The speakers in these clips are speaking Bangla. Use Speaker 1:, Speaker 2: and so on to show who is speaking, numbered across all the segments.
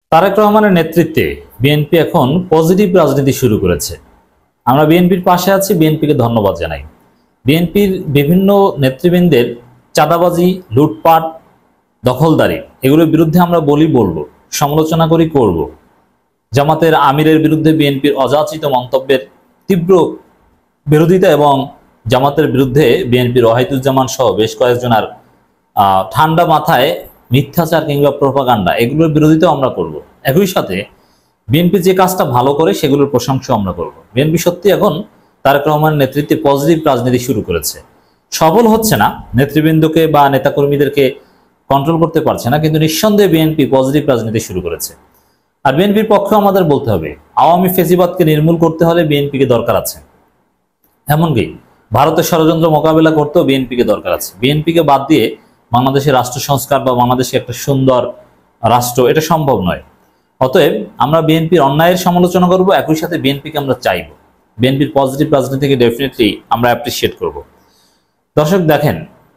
Speaker 1: তারেক রহমানের নেতৃত্বে বিএনপি এখন পজিটিভ রাজনীতি শুরু করেছে। আমরা বিএনপির পাশে আছি, বিএনপিকে ধন্যবাদ জানাই। বিএনপির বিভিন্ন নেতৃবৃন্দের চাঁদাবাজি, লুটপাট, দখলদারি এগুলোর বিরুদ্ধে আমরা বলবো, সমালোচনা করব। জামাতের আমিরের বিরুদ্ধে বিএনপির অযাচিত মন্তব্যের তীব্র বিরোধিতা এবং জামাতের বিরুদ্ধে বিএনপির ওয়াহিদুজ্জামান সহ বেশ কয়েকজনের ঠান্ডা মাথায় মিথ্যাচার কিংবা প্রোপাগান্ডা এগুলোর বিরোধিতাও আমরা করব। একই সাথে বিএনপি যে কাজটা ভালো করে সেগুলোর প্রশংসা আমরা করব। বিএনপি সত্যি এখন তারেক রহমানের নেতৃত্বে পজিটিভ রাজনীতি শুরু করেছে। সফল হচ্ছে না, নেতৃবৃন্দকে বা নেতাকর্মীদেরকে কন্ট্রোল করতে পারছে না, কিন্তু নিঃসন্দেহে বিএনপি পজিটিভ রাজনীতি শুরু করেছে। আর বিএনপির পক্ষে আমাদের বলতে হবে, আওয়ামী ফেসিবাদকে নির্মূল করতে হলে বিএনপিকে দরকার আছে। এমনকি ভারতের ষড়যন্ত্র মোকাবেলা করতেও বিএনপিকে দরকার আছে। বিএনপিকে বাদ দিয়ে বাংলাদেশের রাষ্ট্র সংস্কার বা বাংলাদেশে একটা সুন্দর রাষ্ট্র এটা সম্ভব নয়। অতএব আমরা বিএনপির অন্যায়ের সমালোচনা করব, একই সাথে বিএনপিকে আমরা চাইব, বিএনপির পজিটিভ রাজনীতিকে ডেফিনেটলি আমরা অ্যাপ্রিসিয়েট করব। দর্শক দেখেন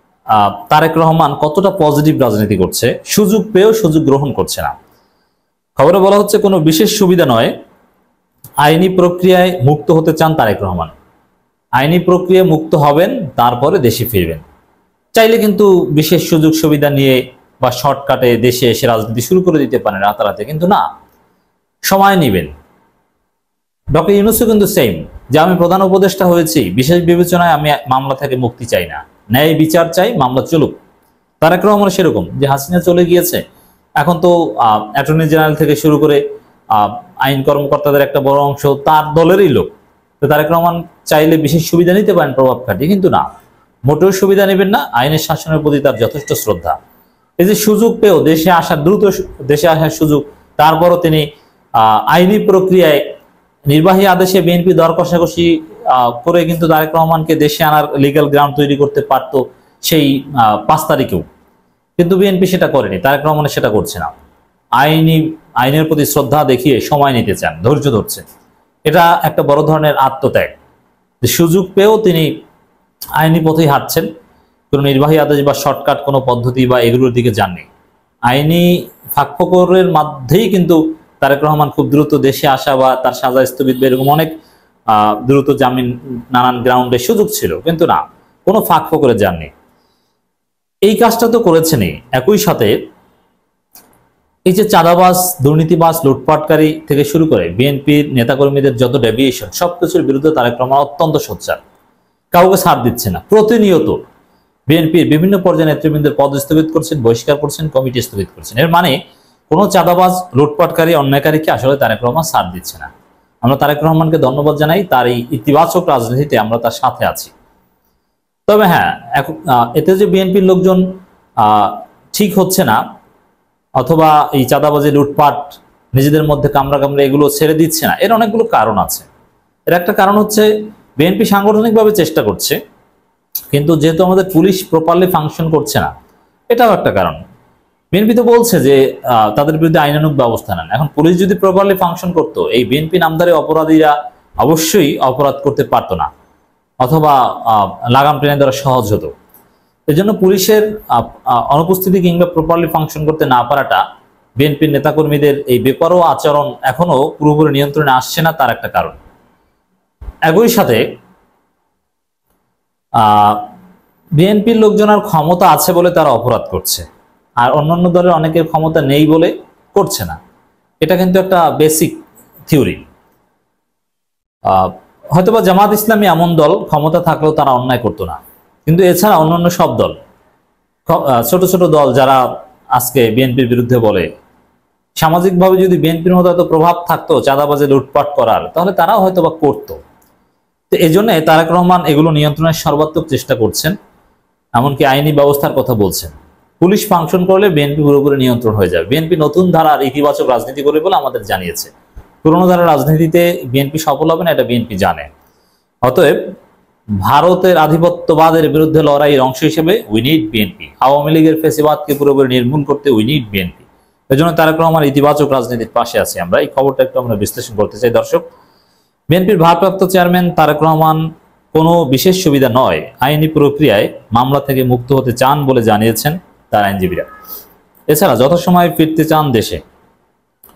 Speaker 1: তারেক রহমান কতটা পজিটিভ রাজনীতি করছে, সুযোগ পেয়েও সুযোগ গ্রহণ করছে না। খবরে বলা হচ্ছে কোনো বিশেষ সুবিধা নয়, আইনি প্রক্রিয়ায় মুক্ত হতে চান তারেক রহমান। আইনি প্রক্রিয়া মুক্ত হবেন, তারপরে দেশে ফিরবেন। চাইলে কিন্তু বিশেষ সুযোগ সুবিধা নিয়ে বা শর্টকাটে দেশে এসে রাজনীতি শুরু করে দিতে পারেন রাতারাতি, কিন্তু না, সময় নেবেন। ডক্টর ইউনূসও কিন্তু সেম, যে আমি প্রধান উপদেষ্টা হয়েছি, বিশেষ বিবেচনায় আমি মামলা থেকে মুক্তি চাই না, ন্যায় বিচার চাই, মামলা চলুক। তারেক রহমান সেরকম, যে হাসিনা চলে গিয়েছে, এখন তো অ্যাটর্নি জেনারেল থেকে শুরু করে আইন কর্মকর্তাদের একটা বড় অংশ তার দলেরই লোক। তো তারেক রহমান চাইলে বিশেষ সুবিধা নিতে পারেন প্রভাব খাটিয়ে, কিন্তু না, মোটেও সুবিধা নেবেন না। আইনের শাসনের প্রতি তার যথেষ্ট শ্রদ্ধা। এই যে সুযোগ পেয়েও দেশে আসার, দ্রুত দেশে আসার সুযোগ, তারপরও তিনি আইনি প্রক্রিয়ায় নির্বাহী আদেশে বিএনপি দর কষাকষি করে কিন্তু তারেক রহমানকে দেশে আনার লিগ্যাল গ্রাউন্ড তৈরি করতে পারতো সেই 5 তারিখেও, কিন্তু বিএনপি সেটা করেনি। তারেক রহমান সেটা করছে না। আইনের প্রতি শ্রদ্ধা দেখিয়ে সময় নিতে চান, ধৈর্য ধরছেন। এটা একটা বড় ধরনের আত্মত্যাগ। সুযোগ পেয়েও তিনি আইনি পথেই হাঁটছেন, কোনো নির্বাহী আদেশ বা শর্টকাট কোনো পদ্ধতি বা এগুলোর দিকে যাননি। আইনি ফাঁকফোকরের মধ্যেই কিন্তু তারেক রহমান খুব দ্রুত দেশে আসা বা তার সাজা স্থগিত বা এরকম অনেক দ্রুত জামিন, নানান গ্রাউন্ডে সুযোগ ছিল, কিন্তু না, কোনো ফাঁকফোকরে যাননি। এই কাজটা তো করেছেনই। একই সাথে এই যে চাঁদাবাজ, দুর্নীতিবাজ, লুটপাটকারী থেকে শুরু করে বিএনপির নেতাকর্মীদের যত ডেভিয়েশন, সবকিছুর বিরুদ্ধে তারেক রহমান অত্যন্ত সোচ্চার, কাউকে ছাড় দিচ্ছে না। প্রতিনিয়ত বিএনপির বিভিন্ন পর্যায়ে নেতৃবৃন্দের পদ স্থগিত করছেন, বহিষ্কার করছেন, কমিটি স্থগিত করছেন। এর মানে কোনো চাঁদাবাজ, লুটপাটকারী, অন্যায়কারীকে আসলে তারেক রহমান ছাড় দিচ্ছে না। আমরা তারেক রহমানকে ধন্যবাদ জানাই, তার এই ইতিবাচক রাজনীতিতে আমরা তার সাথে আছি। তবে হ্যাঁ, এতে যে বিএনপির লোকজন ঠিক হচ্ছে না, অথবা এই চাঁদাবাজি, লুটপাট, নিজেদের মধ্যে কামড়া এগুলো ছেড়ে দিচ্ছে না, এর অনেকগুলো কারণ আছে। এর একটা কারণ হচ্ছে বিএনপি সাংগঠনিকভাবে চেষ্টা করছে, কিন্তু যেহেতু আমাদের পুলিশ প্রপারলি ফাংশন করছে না, এটাও একটা কারণ। বিএনপি তো বলছে যে তাদের বিরুদ্ধে আইনানুগ ব্যবস্থা নেন। এখন পুলিশ যদি প্রপারলি ফাংশন করতো, এই বিএনপি নামধারী অপরাধীরা অবশ্যই অপরাধ করতে পারতো না, অথবা লাগাম টেনে দেওয়া সহজ হতো। এজন্য পুলিশের অনুপস্থিতি কিংবা প্রপারলি ফাংশন করতে না পারাটা বিএনপির নেতাকর্মীদের এই বেপরোয়া আচরণ এখনো পুরোপুরি নিয়ন্ত্রণে আসছে না, তার একটা কারণ। একই সাথে বিএনপির লোকজনের ক্ষমতা আছে বলে তারা অপরাধ করছে, আর অন্যান্য দলের অনেকের ক্ষমতা নেই বলে করছে না। এটা কিন্তু একটা বেসিক থিওরি। হয়তোবা জামাত ইসলামী এমন দল, ক্ষমতা থাকলেও তারা অন্যায় করতো না, কিন্তু এছাড়া অন্যান্য সব দল, ছোট ছোট দল যারা আজকে বিএনপির বিরুদ্ধে বলে, সামাজিকভাবে যদি বিএনপির মতো এত প্রভাব থাকতো চাঁদাবাজে, লুটপাট করার, তাহলে তারাও হয়তোবা করতো। তো এই জন্য তারেক রহমান এগুলো নিয়ন্ত্রণের সর্বাত্মক চেষ্টা করছেন, এমনকি আইনি ব্যবস্থার কথা বলছেন। পুলিশ ফাংশন করলে বিএনপি পুরোপুরি নিয়ন্ত্রণ হয়ে যাবে। বিএনপি নতুন ধারার ইতিবাচক রাজনীতি করে বলে আমাদের জানিয়েছে। পুরোনো ধারার রাজনীতিতে বিএনপি সফল হবে না, এটা বিএনপি জানে। অতএব ভারতের আধিপত্যবাদের বিরুদ্ধে লড়াইয়ের অংশ হিসেবে উই নিড বিএনপি। আওয়ামী লীগের ফেসিবাদকে পুরোপুরি নির্মূল করতে উই নিড বিএনপি। এই জন্য তারেক রহমান ইতিবাচক রাজনীতির পাশে আছি আমরা। এই খবরটা একটু আমরা বিশ্লেষণ করতে চাই। দর্শক, বিএনপির ভারপ্রাপ্ত চেয়ারম্যান তারেক রহমান কোনো বিশেষ সুবিধা নয়, আইনি প্রক্রিয়ায় মামলা থেকে মুক্ত হতে চান বলে জানিয়েছেন তার আইনজীবীরা। এছাড়া যথাসময়ে ফিরতে চান দেশে।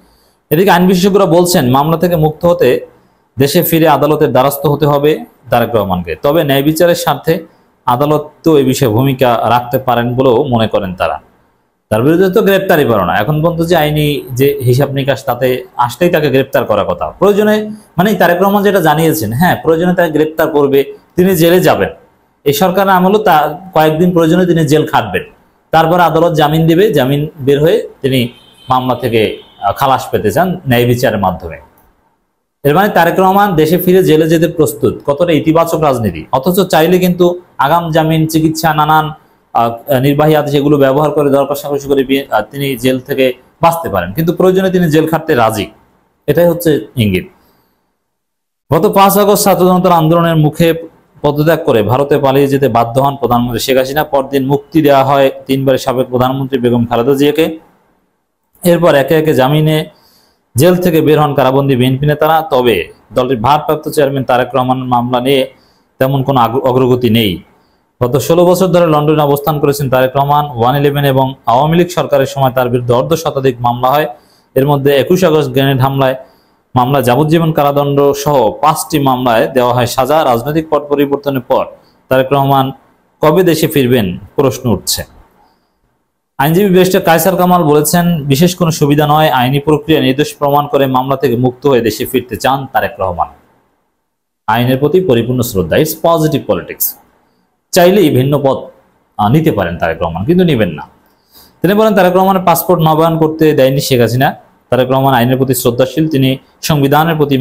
Speaker 1: এদিকে আইন বিশেষজ্ঞরা বলছেন, মামলা থেকে মুক্ত হতে দেশে ফিরে আদালতের দ্বারস্থ হতে হবে তারেক রহমানকে। তবে ন্যায় বিচারের স্বার্থে আদালত তো এই বিষয়ে ভূমিকা রাখতে পারেন বলেও মনে করেন তারা। তার বিরুদ্ধে তো গ্রেপ্তারই পারো না, এখন পর্যন্ত যে আইনি যে হিসাব নিকাশ তাতে আসলেই তাকে গ্রেপ্তার করার কথা। প্রয়োজনে মানে তারেক রহমান যেটা জানিয়েছেন, হ্যাঁ প্রয়োজনে তাকে গ্রেপ্তার করবে, তিনি জেলে যাবেন। এই সরকারের আমলও তা কয়েকদিন প্রয়োজনে তিনি জেল খাটবেন, তারপর আদালত জামিন দিবে, জামিন বের হয়ে তিনি মামলা থেকে খালাস পেতে চান ন্যায় বিচারের মাধ্যমে। এর মানে তারেক রহমান দেশে ফিরে জেলে যেতে প্রস্তুত, কতটা ইতিবাচক রাজনীতি। অথচ চাইলে কিন্তু আগাম জামিন, চিকিৎসা, নানান নির্বাহী আদেশ এগুলো ব্যবহার করে দরকার সাপেক্ষ করে তিনি জেল থেকে বাঁচতে পারেন, কিন্তু প্রয়োজনে তিনি জেল খাটতে রাজি। এটাই হচ্ছে ইঙ্গিত। গত 5 আগস্ট ছাত্র জনতার আন্দোলনের মুখে পদত্যাগ করে ভারতে পালিয়ে যেতে বাধ্য হন প্রধানমন্ত্রী শেখ হাসিনা। পরদিন মুক্তি দেওয়া হয় 3 বারের সাবেক প্রধানমন্ত্রী বেগম খালেদা জিয়াকে। এরপর একে একে জামিনে জেল থেকে বের হন কারাবন্দী বিএনপি নেতারা। তবে দলটির ভারপ্রাপ্ত চেয়ারম্যান তারেক রহমানের মামলা নিয়ে তেমন কোনো অগ্রগতি নেই। গত 16 বছর ধরে লন্ডনে অবস্থান করেছেন তারেক রহমান। 111 এবং আওয়ামী লীগ সরকারের সময় তার বিরুদ্ধে অর্ধশতাধিক মামলা হয়। এর মধ্যে 21 আগস্ট গ্রেনেড হামলায় মামলা, যাবজ্জীবন কারাদণ্ড সহ 5টি মামলায় দেওয়া হয় সাজা। রাজনৈতিক পট পরিবর্তনের পর তারেক রহমান কবে দেশে ফিরবেন প্রশ্ন উঠছে। আইনজীবী ব্যারিস্টার কায়সার কামাল বলেছেন, বিশেষ কোনো সুবিধা নয়, আইনি প্রক্রিয়া নির্দোষ প্রমাণ করে মামলা থেকে মুক্ত হয়ে দেশে ফিরতে চান তারেক রহমান। আইনের প্রতি পরিপূর্ণ শ্রদ্ধা, ইটস পজিটিভ পলিটিক্স। চাইলেই ভিন্ন পথ নিতে পারেন তারেক রহমান, কিন্তু নেবেন না। তিনি বলেন, তারেক রহমানের পাসপোর্ট নবায়ন করতে দেয়নি শেখ হাসিনা। তারেক রহমান আইনের প্রতি শ্রদ্ধাশীল, তিনি সংবিধানের প্রতি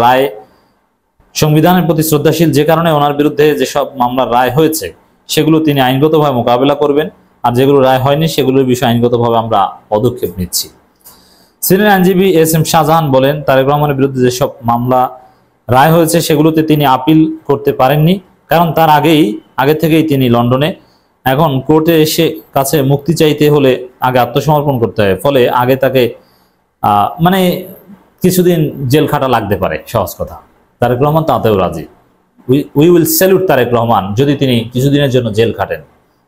Speaker 1: শ্রদ্ধাশীল, যে কারণে ওনার বিরুদ্ধে যেসব মামলার রায় হয়েছে সেগুলো তিনি আইনগতভাবে মোকাবেলা করবেন, আর যেগুলো রায় হয়নি সেগুলোর বিষয়ে আইনগতভাবে আমরা পদক্ষেপ নিচ্ছি। সিনিয়র আইনজীবী এস.এম. শাহজাহান বলেন, তারেক রহমানের বিরুদ্ধে যেসব মামলা রায় হয়েছে সেগুলোতে তিনি আপিল করতে পারেননি, কারণ তার আগে থেকেই তিনি লন্ডনে। এখন কোর্টে কাছে মুক্তি চাইতে হলে আগে আত্মসমর্পণ করতে হয়, ফলে আগে তাকে মানে কিছুদিন জেল খাটা লাগতে পারে, সহজ কথা। তারেক রহমান তাতেও রাজি। We will salute Tarique Rahman যদি তিনি কিছুদিনের জন্য জেল খাটেন।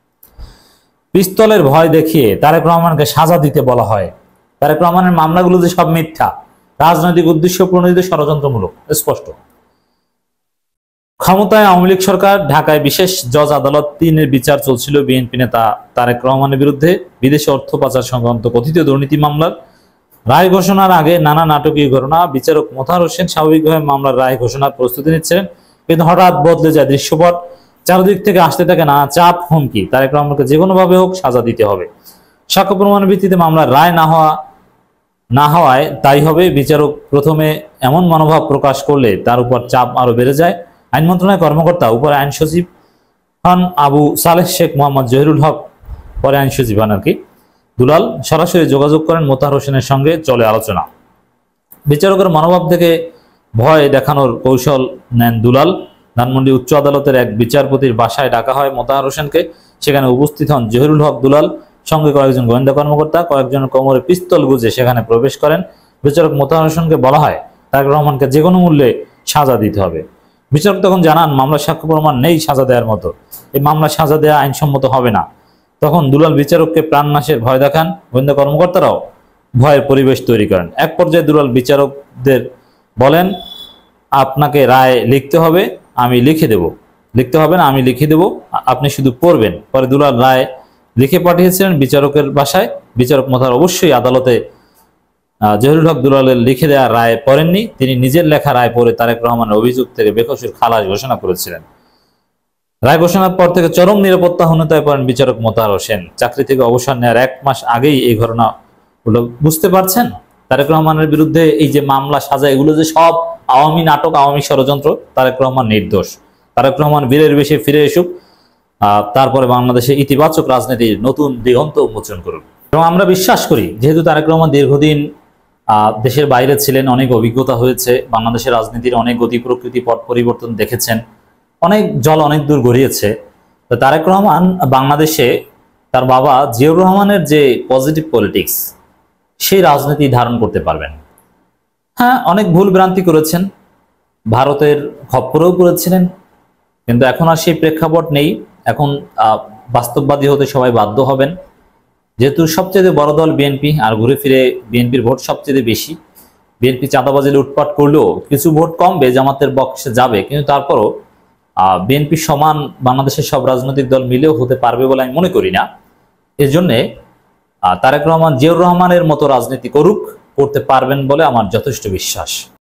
Speaker 1: পিস্তলের ভয় দেখিয়ে তারেক রহমানকে সাজা দিতে বলা হয়। তারেক রহমানের মামলাগুলো যে সব মিথ্যা, রাজনৈতিক উদ্দেশ্য প্রণোদিত, ষড়যন্ত্রমূলক, স্পষ্ট। ক্ষমতায় আওয়ামী লীগ সরকার, ঢাকায় বিশেষ জজ আদালত 3-এর বিচার চলছিল বিএনপি নেতা তারেক রহমানের বিরুদ্ধে বিদেশে অর্থ পাচার সংক্রান্ত কথিত দুর্নীতি মামলার। রায় ঘোষণার আগে নানা নাটকীয় ঘটনা। বিচারক মোতাহার হোসেন স্বাভাবিকভাবে মামলার রায় ঘোষণার প্রস্তুতি নিচ্ছিলেন, কিন্তু হঠাৎ বদলে যায় দৃশ্যপট। চারদিক থেকে আসতে থাকে নানা চাপ, হুমকি। তারেক রহমানকে যে কোনোভাবে হোক সাজা দিতে হবে। সাক্ষ্য প্রমাণের ভিত্তিতে মামলার রায় না হওয়ায় তাই হবে। বিচারক প্রথমে এমন মনোভাব প্রকাশ করলে তার উপর চাপ আরো বেড়ে যায়। আইন মন্ত্রণালয়ের কর্মকর্তা, উপরে আইন সচিব হন আবু সালেহ শেখ মোহাম্মদ জহিরুল হক, পরে আইন সচিব হন দুলাল, সরাসরি যোগাযোগ করেন মোতাহার হোসেনের সঙ্গে, চলে আলোচনা। বিচারকের মনোভাব থেকে ভয় দেখানোর কৌশল নেন দুলাল। ধানমন্ডি উচ্চ আদালতের এক বিচারপতির বাসায় ডাকা হয় মোতাহার হোসেনকে। সেখানে উপস্থিত হন জহিরুল হক, দুলাল, সঙ্গে কয়েকজন গোয়েন্দা কর্মকর্তা। কয়েকজনের কোমরে পিস্তল গুঁজে সেখানে প্রবেশ করেন। বিচারক মোতাহার হোসেনকে বলা হয় তারেক রহমানকে যে কোনো মূল্যে সাজা দিতে হবে। বিচারক তখন জানান, মামলার সাক্ষ্য প্রমাণ নেই সাজা দেওয়ার মতো, এই মামলা সাজা দেওয়া আইনসম্মত হবে না। তখন দুলাল বিচারককে প্রাণনাশের ভয় দেখান। গোয়েন্দা কর্মকর্তারাও ভয়ের পরিবেশ তৈরি করেন। এক পর্যায়ে দুলাল বিচারকদের বলেন, আপনাকে রায় লিখতে হবে, আমি লিখে দেব। লিখতে হবে না, আমি লিখে দেব, আপনি শুধু পড়বেন। পরে দুলাল রায় লিখে পাঠিয়েছিলেন বিচারকের বাসায়। বিচারক মোতাহার অবশ্যই আদালতে জহিরুল হক দুলালের লিখে দেওয়া রায় পড়েননি। তিনি নিজের লেখা রায় পড়ে তারেক রহমানের অভিযোগ থেকে বেকসুর খালাস ঘোষণা করেছিলেন। রায় ঘোষণার পর থেকে চরম নিরাপত্তাহীনতায় পড়েন বিচারক মোতাহার হোসেন। চাকরি থেকে অবসর নেওয়ার 1 মাস আগেই এই ঘটনা হলো। বুঝতে পারছেন, তারেক রহমানের বিরুদ্ধে এই যে মামলা সাজা, এগুলো যে সব আওয়ামী নাটক, আওয়ামী ষড়যন্ত্র। তারেক রহমান নির্দোষ। তারেক রহমান বীরের বেশে ফিরে এসুক, তারপরে বাংলাদেশে ইতিবাচক রাজনীতির নতুন দিগন্ত উন্মোচন করুক। এবং আমরা বিশ্বাস করি, যেহেতু তারেক রহমান দীর্ঘদিন দেশের বাইরে ছিলেন, অনেক অভিজ্ঞতা হয়েছে, বাংলাদেশের রাজনীতির অনেক গতি প্রকৃতি, পট পরিবর্তন দেখেছেন, অনেক জল অনেক দূর গড়িয়েছে। তো তারেক রহমান বাংলাদেশে তার বাবা জিয়াউর রহমানের যে পজিটিভ পলিটিক্স, সেই রাজনীতি ধারণ করতে পারবেন। হ্যাঁ, অনেক ভুল ভ্রান্তি করেছেন, ভারতের খপ্পরেও করেছিলেন, কিন্তু এখন আর সেই প্রেক্ষাপট নেই। এখন বাস্তববাদী হতে সবাই বাধ্য হবেন। যেহেতু সবচেয়ে বড় দল বিএনপি, আর ঘুরে ফিরে বিএনপির ভোট সবচেয়ে বেশি, বিএনপি চাঁদাবাজি লুটপাট করলেও কিছু ভোট কমবে, জামাতের বক্সে যাবে, কিন্তু তারপরও বিএনপি সমান বাংলাদেশের সব রাজনৈতিক দল মিলেও হতে পারবে বলে আমি মনে করি না। এজন্যে তারেক রহমান জিয়াউর রহমানের মতো রাজনীতি করতে পারবেন বলে আমার যথেষ্ট বিশ্বাস।